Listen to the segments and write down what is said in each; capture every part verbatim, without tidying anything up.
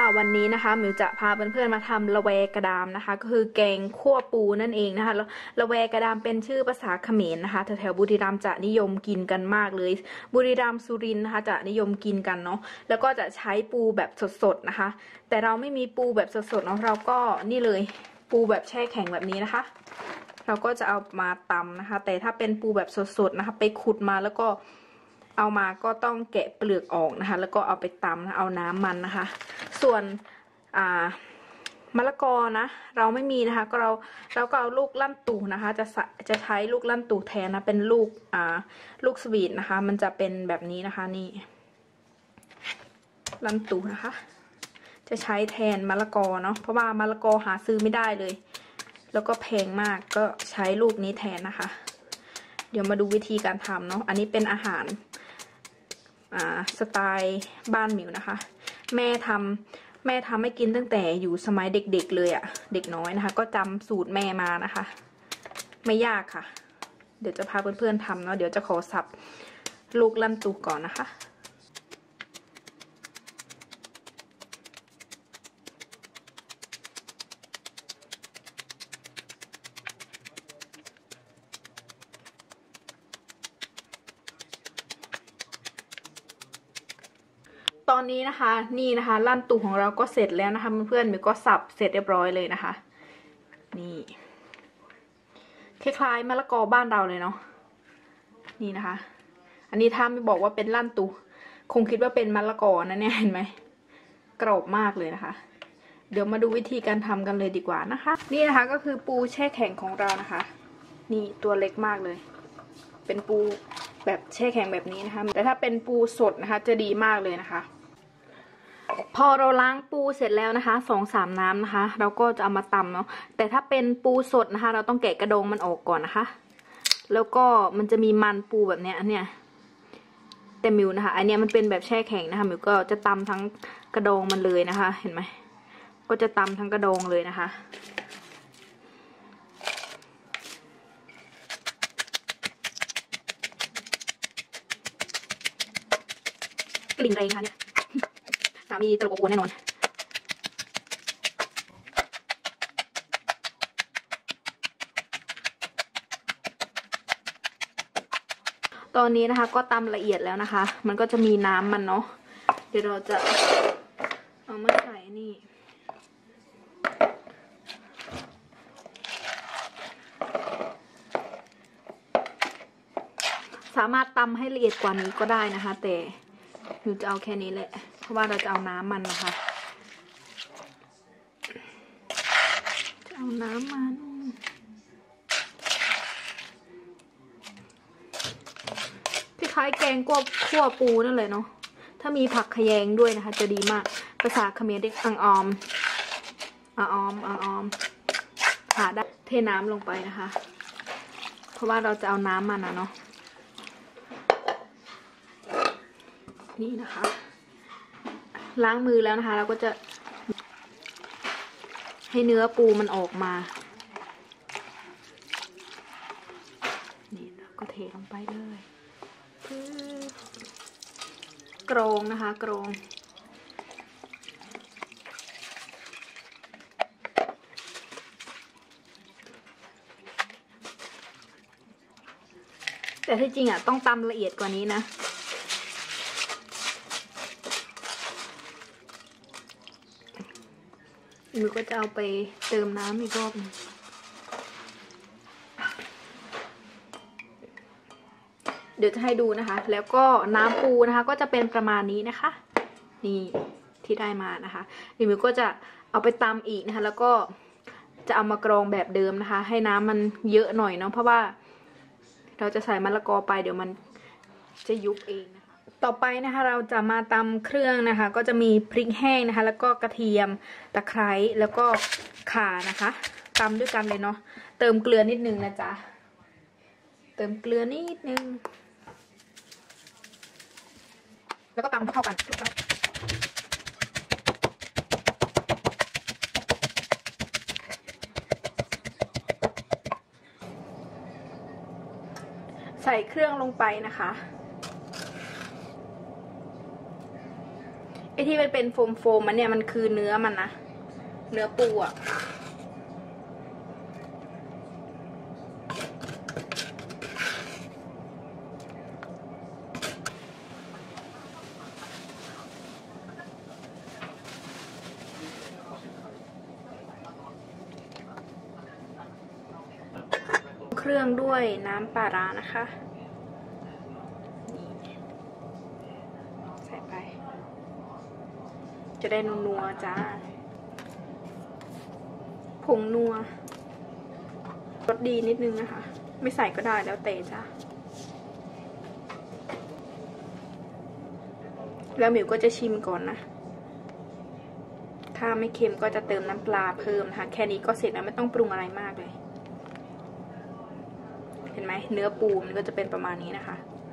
วันนี้นะคะมิวจะพาเพื่อนๆมาทำละแวกระดามนะคะก็คือแกงคั่วปูนั่นเองนะคะแล้วละแวกระดามเป็นชื่อภาษาเขมรนะคะแถวๆบุรีรัมย์จะนิยมกินกันมากเลยบุรีรัมย์สุรินทร์นะคะจะนิยมกินกันเนาะแล้วก็จะใช้ปูแบบสดๆนะคะแต่เราไม่มีปูแบบสดๆเนาะเราก็นี่เลยปูแบบแช่แข็งแบบนี้นะคะเราก็จะเอามาตำนะคะแต่ถ้าเป็นปูแบบสดๆนะคะไปขุดมาแล้วก็เอามาก็ต้องแกะเปลือกออกนะคะแล้วก็เอาไปตำนะเอาน้ำมันนะคะส่วนอ่ามะละกอนะเราไม่มีนะคะก็เราเราก็เอาลูกลั่นตู่นะคะจะจะใช้ลูกลั่นตู่แทนนะเป็นลูกอ่าลูกสวีทนะคะมันจะเป็นแบบนี้นะคะนี่ลั่นตู่นะคะจะใช้แทนมะละกอเนาะเพราะว่ามะละกอหาซื้อไม่ได้เลยแล้วก็แพงมากก็ใช้ลูกนี้แทนนะคะเดี๋ยวมาดูวิธีการทำเนาะอันนี้เป็นอาหารอ่าสไตล์บ้านมิวนะคะแม่ทำแม่ทำให้กินตั้งแต่อยู่สมัยเด็กๆเลยอะ่ะเด็กน้อยนะคะก็จำสูตรแม่มานะคะไม่ยากค่ะเดี๋ยวจะพาเพื่อนๆทำเนาะเดี๋ยวจะขอสับลูกลั่นตูก่อนนะคะตอนนี้นะคะนี่นะคะลั่นตูของเราก็เสร็จแล้วนะคะเพื่อนๆมิวก็สับเสร็จเรียบร้อยเลยนะคะนี่คล้ายๆมะละกอบ้านเราเลยเนาะนี่นะคะอันนี้ถ้าไม่บอกว่าเป็นลั่นตูคงคิดว่าเป็นมะละกอนะเนี่ยเห็นไหมกรอบมากเลยนะคะเดี๋ยวมาดูวิธีการทำกันเลยดีกว่านะคะนี่นะคะก็คือปูแช่แข็งของเรานะคะนี่ตัวเล็กมากเลยเป็นปูแบบแช่แข็งแบบนี้นะคะแต่ถ้าเป็นปูสดนะคะจะดีมากเลยนะคะพอเราล้างปูเสร็จแล้วนะคะสองสามน้ำนะคะเราก็จะเอามาตำเนาะแต่ถ้าเป็นปูสดนะคะเราต้องแกะกระดองมันออกก่อนนะคะแล้วก็มันจะมีมันปูแบบเนี้ยเนี่ยแต่มิวนะคะอันเนี้ยมันเป็นแบบแช่แข็งนะคะมิวก็จะตำทั้งกระดองมันเลยนะคะเห็นไหมก็จะตำทั้งกระดองเลยนะคะกลิ่นแรงค่ะเนี่ยสามีตลกอบอวนแน่นอนตอนนี้นะคะก็ตำละเอียดแล้วนะคะมันก็จะมีน้ำมันเนาะเดี๋ยวเราจะเอามาใส่นี่สามารถตำให้ละเอียดกว่านี้ก็ได้นะคะแต่หนูจะเอาแค่นี้แหละเพราะว่าเราจะเอาน้ำมันนะคะจะเอาน้ำมันคล้ายๆแกงกวบขั่วปูนั่นเลยเนาะถ้ามีผักขยงด้วยนะคะจะดีมากภาษาเขมรเรียกอังออมอังออมอังออมหาได้เทน้ำลงไปนะคะเพราะว่าเราจะเอาน้ำมันนะเนาะนี่นะคะล้างมือแล้วนะคะเราก็จะให้เนื้อปูมันออกมานี่แล้วก็เทลงไปเลยกรองนะคะกรองแต่ที่จริงอ่ะต้องตำละเอียดกว่านี้นะมิวก็จะเอาไปเติมน้ำอีกรอบนึงเดี๋ยวจะให้ดูนะคะแล้วก็น้ำปูนะคะก็จะเป็นประมาณนี้นะคะนี่ที่ได้มานะคะเดี๋ยวมิวก็จะเอาไปตำอีกนะคะแล้วก็จะเอามากรองแบบเดิมนะคะให้น้ำมันเยอะหน่อยเนาะเพราะว่าเราจะใส่มะละกอไปเดี๋ยวมันจะยุบเองนะคะต่อไปนะคะเราจะมาตำเครื่องนะคะก็จะมีพริกแห้งนะคะแล้วก็กระเทียมตะไคร้แล้วก็ข่านะคะตำด้วยกันเลยเนาะเติมเกลือนิดนึงนะจ๊ะเติมเกลือนิดนึงแล้วก็ตำเข้ากันใส่เครื่องลงไปนะคะไอที่มันเป็นโฟมโฟมมันเนี่ยมันคือเนื้อมันนะเนื้อปูอะเครื่องด้วยน้ำปลาร้านะคะใส่ไปจะได้นัวๆจ้าผงนัวรสดีนิดนึงนะคะไม่ใส่ก็ได้แล้วแต่จ้าแล้วหมิวก็จะชิมก่อนนะถ้าไม่เค็มก็จะเติมน้ำปลาเพิ่มนะคะแค่นี้ก็เสร็จแล้วไม่ต้องปรุงอะไรมากเลยเห็นไหมเนื้อปูมันก็จะเป็นประมาณนี้นะคะ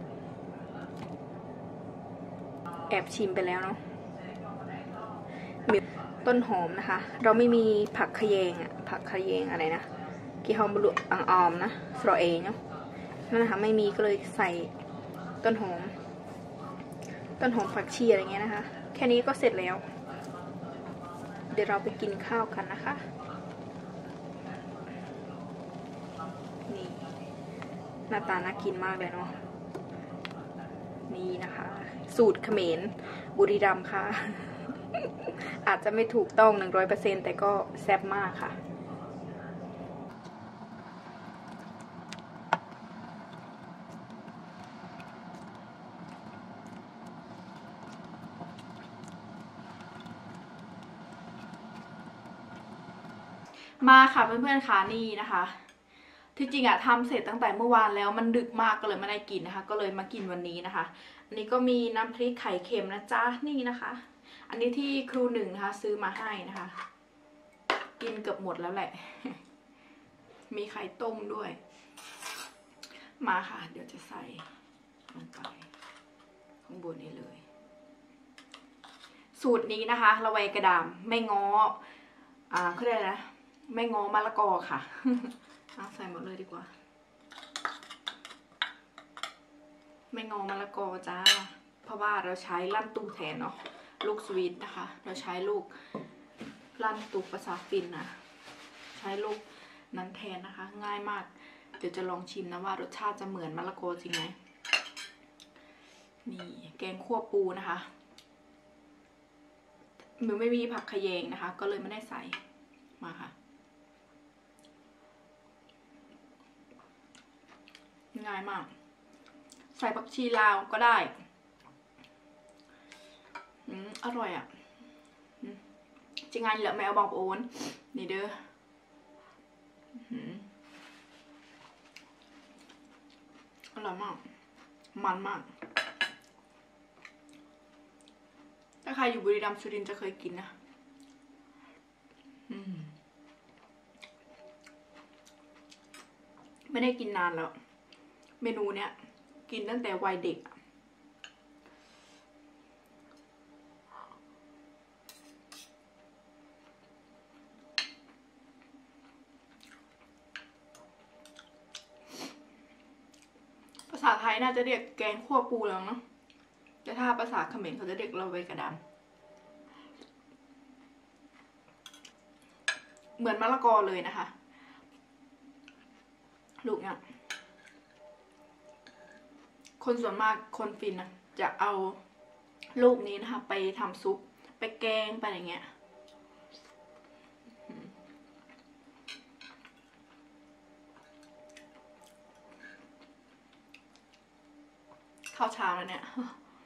แอบชิมไปแล้วเนาะต้นหอมนะคะเราไม่มีผักขยงอ่ะผักขยงอะไรนะกี่หอมบลุอังออมนะสโรเองเนาะนั่นนะคะไม่มีก็เลยใส่ต้นหอมต้นหอมผักชีอะไรเงี้ยนะคะแค่นี้ก็เสร็จแล้วเดี๋ยวเราไปกินข้าวกันนะคะนี่หน้าตาน่ากินมากเลยเนาะนี่นะคะสูตรเขมรบุรีรัมย์ค่ะ อาจจะไม่ถูกต้อง หนึ่งร้อยเปอร์เซ็นต์ แต่ก็แซ่บมากค่ะมาค่ะเพื่อนๆค่ะนี่นะคะที่จริงอะทำเสร็จตั้งแต่เมื่อวานแล้วมันดึกมากก็เลยไม่ได้กินนะคะก็เลยมากินวันนี้นะคะอันนี้ก็มีน้ำพริกไข่เค็มนะจ๊ะนี่นะคะอันนี้ที่ครูหนึ่งนะคะซื้อมาให้นะคะกินเกือบหมดแล้วแหละมีไข่ต้มด้วยมาค่ะเดี๋ยวจะใส่ลงไปข้างบนนี้เลยสูตรนี้นะคะระไวกระดามไม่ง้ออ่าเขาเรียกอะไรนะไม่ง้อมะละกอค่ะเอาใส่หมดเลยดีกว่าไม่งอมะละกอจ้าเพราะว่าเราใช้ลั่นตูแทนเนาะลูกสวีทนะคะเราใช้ลูกลั่นตูภาษาฟินนะใช้ลูกนั้นแทนนะคะง่ายมากเดี๋ยวจะลองชิมนะว่ารสชาติจะเหมือนมะละกอจริงไหมนี่แกงคั่วปูนะคะมิวไม่มีผักขยงนะคะก็เลยไม่ได้ใส่มาค่ะง่ายมากใส่ผักชีลาวก็ได้อืมอร่อยอ่ะจะงานเหลือไม่เอาบอกโอนนี่เด้ออร่อยมากมันมากถ้าใครอยู่บุรีรัมย์สุรินทร์จะเคยกินนะไม่ได้กินนานแล้วเมนูเนี้ยกินตั้งแต่วัยเด็กภาษาไทยน่าจะเรียกแกงคั่วปูแล้วเนาะแต่ถ้าภาษาเขมรเขาจะเรียกเราไวกระดามเหมือนมะละกอเลยนะคะลูกเนี่ยคนส่วนมากคนฟินนะจะเอาลูกนี้นะคะไปทำซุปไปแกงไปอย่างเงี้ยข้าวเช้าแล้วเนี่ย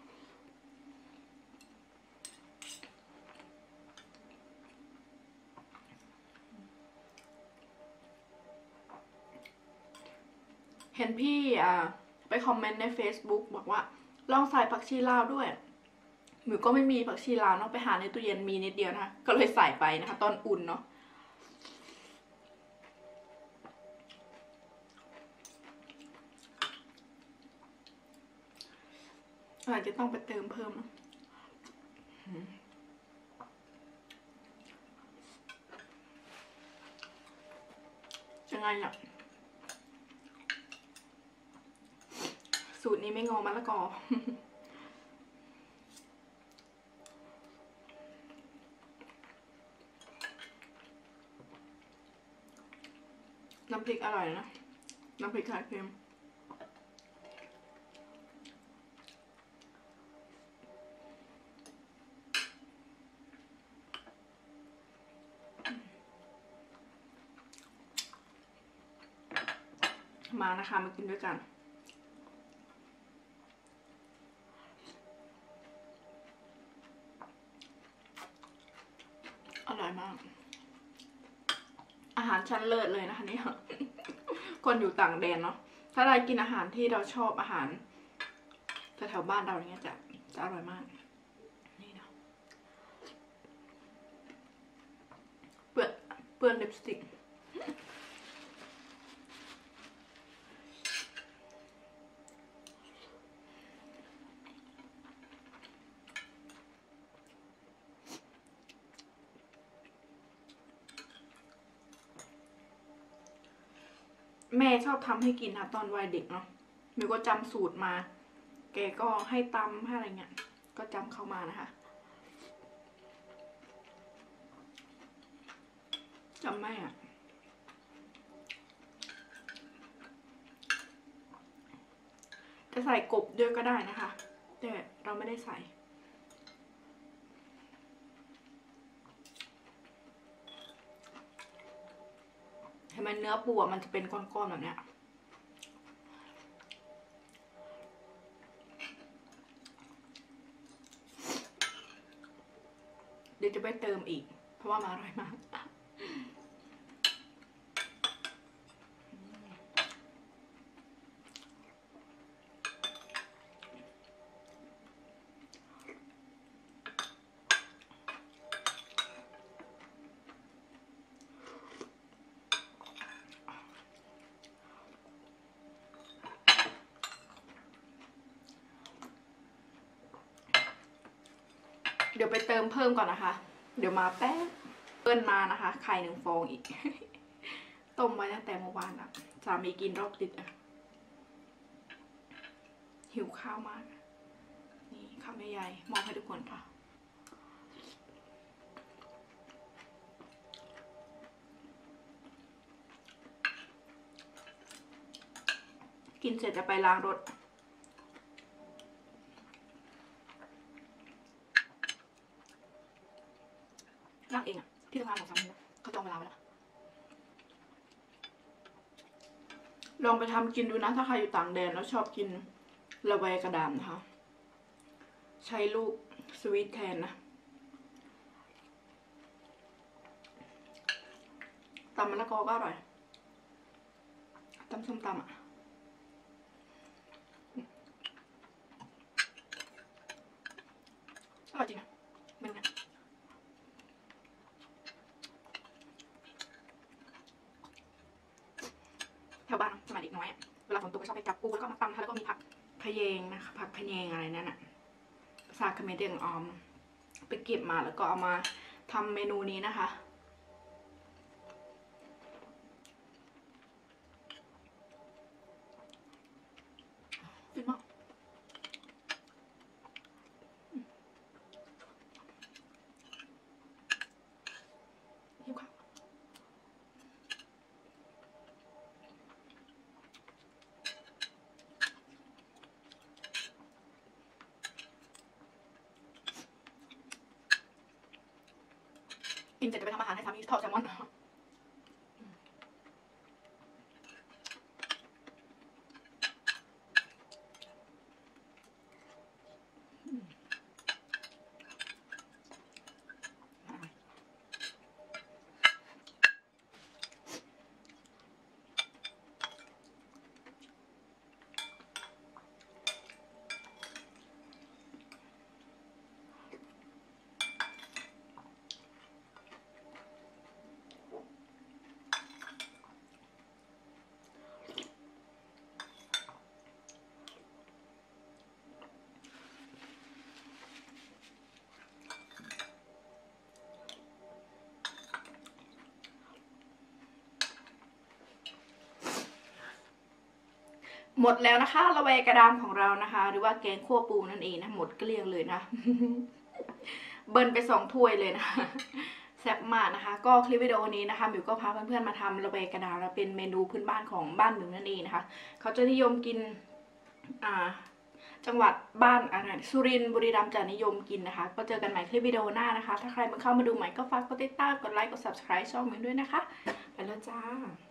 เห็นพี่อ่าไปคอมเมนต์ใน Facebook บอกว่าลองใส่ผักชีลาวด้วยหมิวก็ไม่มีผักชีลาวเนาะไปหาในตู้เย็นมีนิดเดียวนะคะก็เลยใส่ไปนะคะตอนอุ่นเนาะอาจจะต้องไปเติมเพิ่มยังไงอ่ะสูตรนี้ไม่งอมะละกอน้ำพริกอร่อยนะน้ำพริกไข่เค็มมานะคะมากินด้วยกันอร่อยมากอาหารชั้นเลิศเลยนะคะนี่คนอยู่ต่างแดนเนาะถ้าเรากินอาหารที่เราชอบอาหารแถวๆบ้านเราอย่างเงี้ยจะจะอร่อยมากนี่นะเปื้อนเปื้อนลิปสติกแม่ชอบทำให้กินนะตอนวัยเด็กเนาะมิวก็จำสูตรมา แกก็ให้ตำให้อะไรเงี้ยก็จำเข้ามานะคะจำไม่อะจะใส่กบด้วยก็ได้นะคะแต่เราไม่ได้ใส่เห็นไหมเนื้อปูมันจะเป็นก้อนๆแบบเนี้ยเดี๋ยวจะไปเติมอีกเพราะว่ามันอร่อยมากเดี๋ยวไปเติมเพิ่มก่อนนะคะเดี๋ยวมาแป๊บเปิ้ลมานะคะไข่หนึ่งฟองอีก ต้มไว้ตั้งแต่เมื่อวานอะสามีกินรอบติดอะหิวข้าวมากนี่ข้าวใหญ่ๆมองให้ทุกคนค่ะกินเสร็จจะไปล้างรถล้างเองอะที่ทำงานของสามีเขาจองเวลาไว้แล้วลองไปทำกินดูนะถ้าใครอยู่ต่างแดนแล้วชอบกินละแวกระดามนะคะใช้ลูกสวีทแทนนะตำมะละกอก็อร่อยตำส้มตำอ่ะอร่อยจริงอ่ะเป็นไงแถวบ้านสมัยเด็กน้อยเวลาฝนตกก็ชอบไปจับปูแล้วก็มาตำแล้วก็มีผักขยงนะคะผักขยงอะไรนั่นอ่ะภาษาเขมรเรียกออมไปเก็บมาแล้วก็เอามาทำเมนูนี้นะคะฟินมากหิวข้าวกินเสร็จจะไปทำอาหารให้สามีทอดแซลมอนหมดแล้วนะคะละแวกระดามของเรานะคะหรือว่าแกงคั่วปูนั่นเองนะหมดเกลี้ยงเลยนะ เบิร์นไปสองถ้วยเลยนะแซ่บมากนะคะ ก็คลิปวิดีโอนี้นะคะหมิวก็พาเพื่อนๆมาทำระเบกระดาและเป็นเมนูพื้นบ้านของบ้านหมิวนั่นเองนะคะเขาจะนิยมกินอ่าจังหวัดบ้านอะไรสุรินทร์บุรีรัมย์จะนิยมกินนะคะก็เจอกันใหม่คลิปวิดีโอหน้านะคะถ้าใครมาเข้ามาดูใหม่ก็ฝากกดติดตามกดไลค์กด ซับสไครบ์ ช่องหมิวด้วยนะคะไปแล้วจ้า